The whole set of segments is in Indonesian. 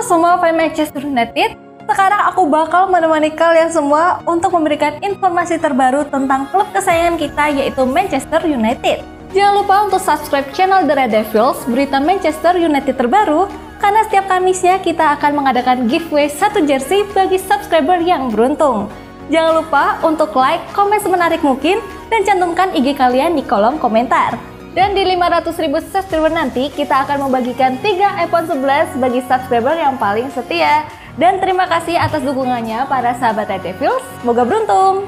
semua fans Manchester United, sekarang aku bakal menemani kalian semua untuk memberikan informasi terbaru tentang klub kesayangan kita yaitu Manchester United. Jangan lupa untuk subscribe channel The Red Devils, berita Manchester United terbaru, karena setiap Kamisnya kita akan mengadakan giveaway 1 jersey bagi subscriber yang beruntung. Jangan lupa untuk like, komen semenarik mungkin, dan cantumkan IG kalian di kolom komentar. Dan di 500.000 subscriber nanti, kita akan membagikan 3 iPhone 11 bagi subscriber yang paling setia. Dan terima kasih atas dukungannya para sahabat Red Devils, semoga beruntung!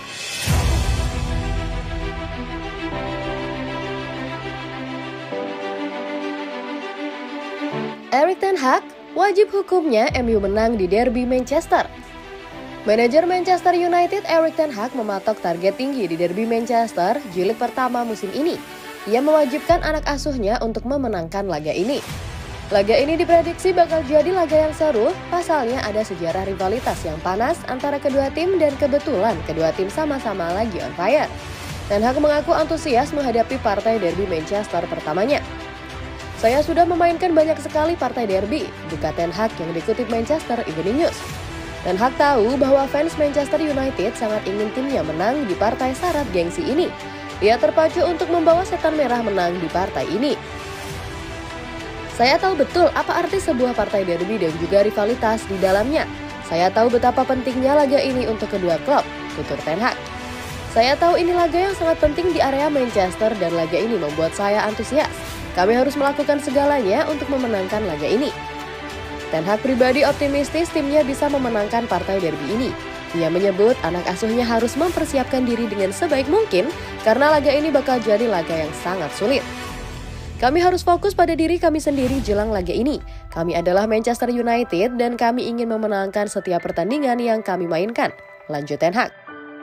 Erik ten Hag, wajib hukumnya MU menang di derby Manchester. Manajer Manchester United Erik ten Hag mematok target tinggi di derby Manchester jilid pertama musim ini. Ia mewajibkan anak asuhnya untuk memenangkan laga ini. Laga ini diprediksi bakal jadi laga yang seru, pasalnya ada sejarah rivalitas yang panas antara kedua tim dan kebetulan kedua tim sama-sama lagi on fire. Ten Hag mengaku antusias menghadapi partai derby Manchester pertamanya. Saya sudah memainkan banyak sekali partai derby, buka Ten Hag yang dikutip Manchester Evening News. Ten Hag tahu bahwa fans Manchester United sangat ingin timnya menang di partai syarat gengsi ini. Ia terpacu untuk membawa setan merah menang di partai ini. Saya tahu betul apa arti sebuah partai derby dan juga rivalitas di dalamnya. Saya tahu betapa pentingnya laga ini untuk kedua klub, tutur Ten Hag. Saya tahu ini laga yang sangat penting di area Manchester dan laga ini membuat saya antusias. Kami harus melakukan segalanya untuk memenangkan laga ini. Ten Hag pribadi optimistis timnya bisa memenangkan partai derby ini. Ia menyebut anak asuhnya harus mempersiapkan diri dengan sebaik mungkin karena laga ini bakal jadi laga yang sangat sulit. Kami harus fokus pada diri kami sendiri jelang laga ini. Kami adalah Manchester United dan kami ingin memenangkan setiap pertandingan yang kami mainkan, lanjut Ten Hag.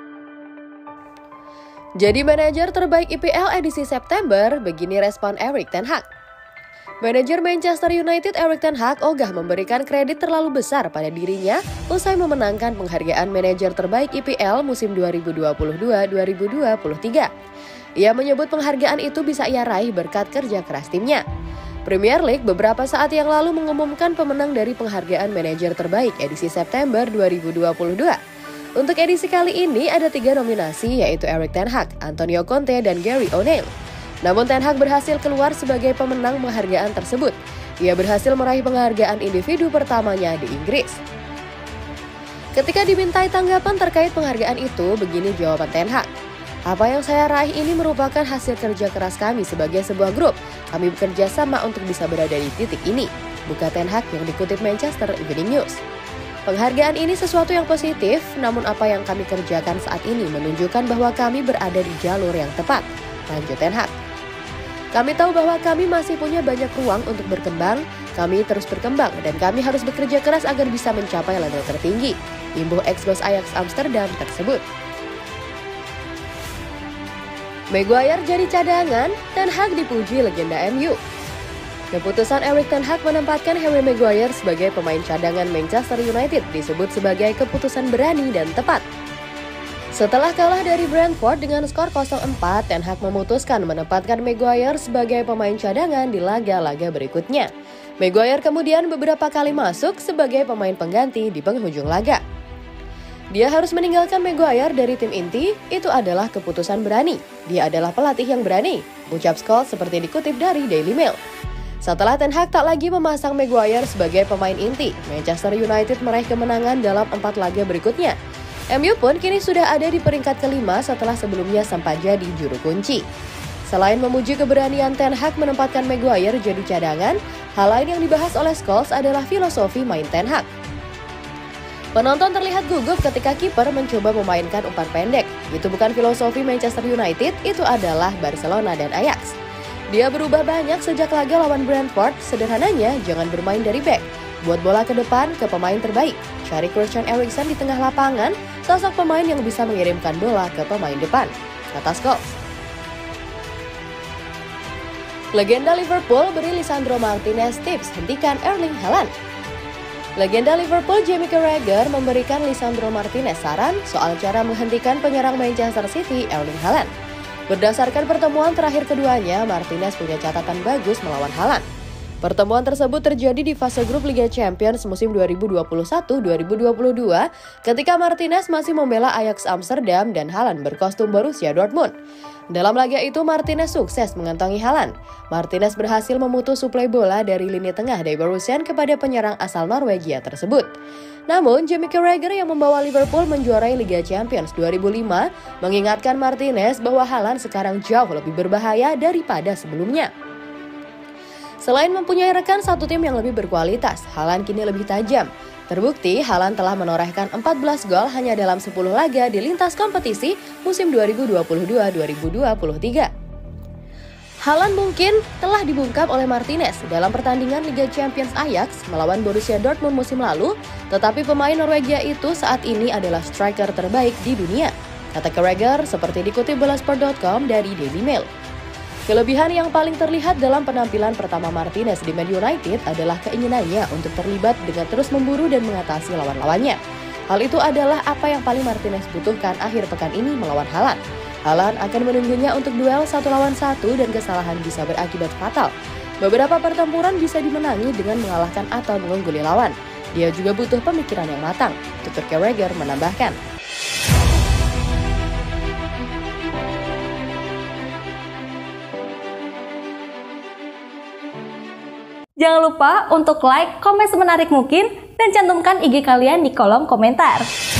Jadi manajer terbaik IPL edisi September, begini respon Erik ten Hag. Manajer Manchester United Erik ten Hag ogah memberikan kredit terlalu besar pada dirinya usai memenangkan penghargaan manajer terbaik IPL musim 2022-2023. Ia menyebut penghargaan itu bisa ia raih berkat kerja keras timnya. Premier League beberapa saat yang lalu mengumumkan pemenang dari penghargaan manajer terbaik edisi September 2022. Untuk edisi kali ini ada 3 nominasi yaitu Erik ten Hag, Antonio Conte, dan Gary O'Neill. Namun Ten Hag berhasil keluar sebagai pemenang penghargaan tersebut. Ia berhasil meraih penghargaan individu pertamanya di Inggris. Ketika dimintai tanggapan terkait penghargaan itu, begini jawaban Ten Hag. Apa yang saya raih ini merupakan hasil kerja keras kami sebagai sebuah grup. Kami bekerja sama untuk bisa berada di titik ini, buka Ten Hag yang dikutip Manchester Evening News. Penghargaan ini sesuatu yang positif, namun apa yang kami kerjakan saat ini menunjukkan bahwa kami berada di jalur yang tepat, lanjut Ten Hag. Kami tahu bahwa kami masih punya banyak ruang untuk berkembang, kami terus berkembang dan kami harus bekerja keras agar bisa mencapai level tertinggi, imbuh ex-bos Ajax Amsterdam tersebut. Maguire jadi cadangan, Ten Hag dipuji legenda MU. Keputusan Erik ten Hag menempatkan Harry Maguire sebagai pemain cadangan Manchester United disebut sebagai keputusan berani dan tepat. Setelah kalah dari Brentford dengan skor 0-4, Ten Hag memutuskan menempatkan Maguire sebagai pemain cadangan di laga-laga berikutnya. Maguire kemudian beberapa kali masuk sebagai pemain pengganti di penghujung laga. Dia harus meninggalkan Maguire dari tim inti, itu adalah keputusan berani. Dia adalah pelatih yang berani, ucap Scholes seperti dikutip dari Daily Mail. Setelah Ten Hag tak lagi memasang Maguire sebagai pemain inti, Manchester United meraih kemenangan dalam 4 laga berikutnya. MU pun kini sudah ada di peringkat kelima setelah sebelumnya sempat jadi juru kunci. Selain memuji keberanian Ten Hag menempatkan Maguire jadi cadangan, hal lain yang dibahas oleh Scholes adalah filosofi main Ten Hag. Penonton terlihat gugup ketika kiper mencoba memainkan umpan pendek. Itu bukan filosofi Manchester United, itu adalah Barcelona dan Ajax. Dia berubah banyak sejak laga lawan Brentford, sederhananya jangan bermain dari back. Buat bola ke depan ke pemain terbaik. Cari Christian Eriksen di tengah lapangan, sosok pemain yang bisa mengirimkan bola ke pemain depan, kata Scholes. Legenda Liverpool beri Lisandro Martinez tips hentikan Erling Haaland. Legenda Liverpool Jamie Carragher memberikan Lisandro Martinez saran soal cara menghentikan penyerang Manchester City Erling Haaland. Berdasarkan pertemuan terakhir keduanya, Martinez punya catatan bagus melawan Haaland. Pertemuan tersebut terjadi di fase grup Liga Champions musim 2021-2022 ketika Martinez masih membela Ajax Amsterdam dan Haaland berkostum Borussia Dortmund. Dalam laga itu, Martinez sukses mengantongi Haaland. Martinez berhasil memutus suplai bola dari lini tengah dari Borussia kepada penyerang asal Norwegia tersebut. Namun, Jamie Carragher yang membawa Liverpool menjuarai Liga Champions 2005 mengingatkan Martinez bahwa Haaland sekarang jauh lebih berbahaya daripada sebelumnya. Selain mempunyai rekan satu tim yang lebih berkualitas, Haaland kini lebih tajam. Terbukti, Haaland telah menorehkan 14 gol hanya dalam 10 laga di lintas kompetisi musim 2022-2023. Haaland mungkin telah dibungkam oleh Martinez dalam pertandingan Liga Champions Ajax melawan Borussia Dortmund musim lalu, tetapi pemain Norwegia itu saat ini adalah striker terbaik di dunia, kata Carragher seperti dikutip Bolasport.com dari Daily Mail. Kelebihan yang paling terlihat dalam penampilan pertama Martinez di Man United adalah keinginannya untuk terlibat dengan terus memburu dan mengatasi lawan-lawannya. Hal itu adalah apa yang paling Martinez butuhkan akhir pekan ini melawan Haaland. Haaland akan menunggunya untuk duel 1 lawan 1 dan kesalahan bisa berakibat fatal. Beberapa pertempuran bisa dimenangi dengan mengalahkan atau mengungguli lawan. Dia juga butuh pemikiran yang matang, tutur Carragher menambahkan. Jangan lupa untuk like, komen semenarik mungkin, dan cantumkan IG kalian di kolom komentar.